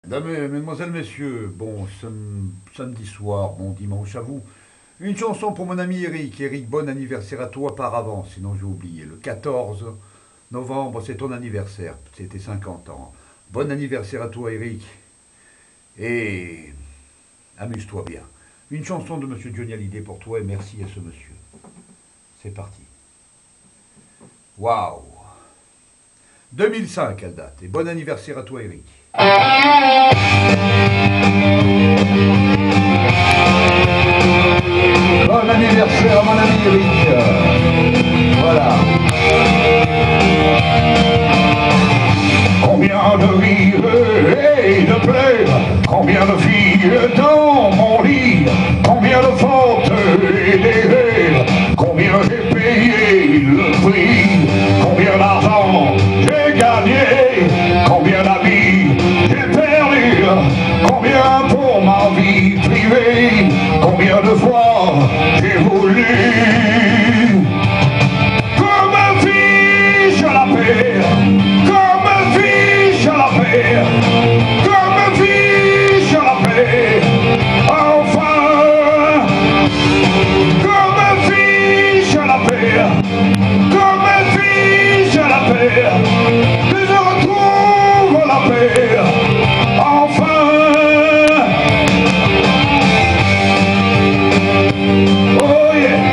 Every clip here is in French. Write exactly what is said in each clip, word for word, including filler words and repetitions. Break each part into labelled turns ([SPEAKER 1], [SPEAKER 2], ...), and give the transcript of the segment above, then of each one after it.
[SPEAKER 1] Mesdames, mesdemoiselles, messieurs, bon sam- samedi soir, bon dimanche à vous. Une chanson pour mon ami Eric. Eric, bon anniversaire à toi par avance, sinon j'ai oublié. Le quatorze novembre, c'est ton anniversaire. C'était cinquante ans. Bon anniversaire à toi, Eric. Et amuse-toi bien. Une chanson de Monsieur Johnny Hallyday pour toi et merci à ce monsieur. C'est parti. Waouh! deux mille cinq, elle date. Et bon anniversaire à toi, Eric. Bon anniversaire à mon ami Eric. Voilà.
[SPEAKER 2] Combien de rires et de pleurs, combien de filles dans mon lit, combien de fautes et d'erreurs, combien j'ai payé le prix, combien d'argent j'ai gagné, combien d'amis j'ai perdu, combien pour ma vie privée, combien de fois j'ai voulu. Comme fiche la paix, comme fiche la paix, comme fiche la paix, enfin, comme fiche la paix, comme fiche la paix, que je retrouve la paix, enfin. Oh yeah.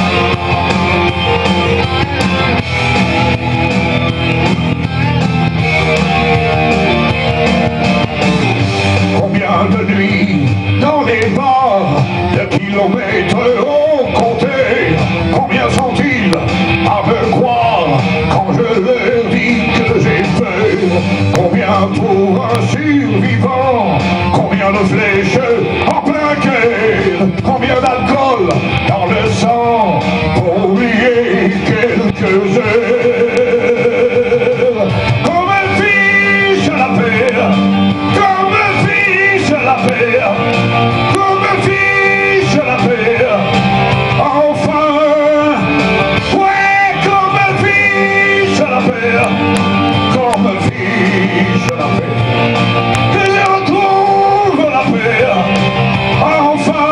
[SPEAKER 2] Combien de nuits dans les bars, de kilomètres ont compté, combien sont-ils à me croire quand je leur dis que j'ai peur, combien pour un survivant, combien de flèches en plein cœur, combien d'alcool dans le sang pour oublier quelques heures. Comme fiche la paix, comme fiche la paix, comme fiche la paix, enfin, ouais, comme fiche la paix, comme fiche la paix, que je retrouve la paix, enfin,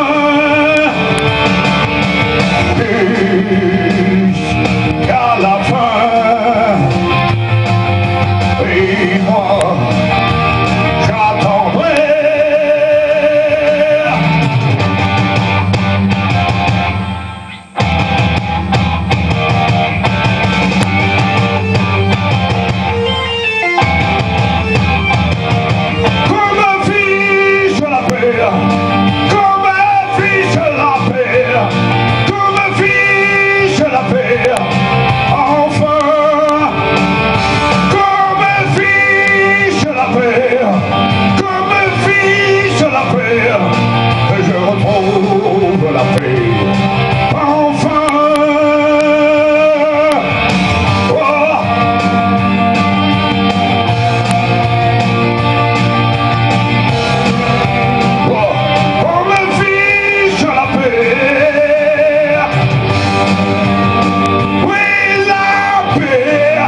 [SPEAKER 2] jusqu'à la fin, et moi, j'attendrai. Comme fiche la paix, comme fiche la paix, comme fiche la paix, enfin, comme fiche la paix, comme fiche la paix, que je retrouve la paix, enfin. Oh. On me fiche la paix, oui la paix,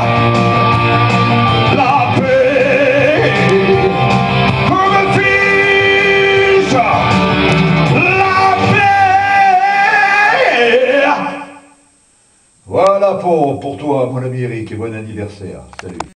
[SPEAKER 2] la paix, on me fiche la paix.
[SPEAKER 1] Voilà pour, pour toi, mon ami Eric, et bon anniversaire. Salut.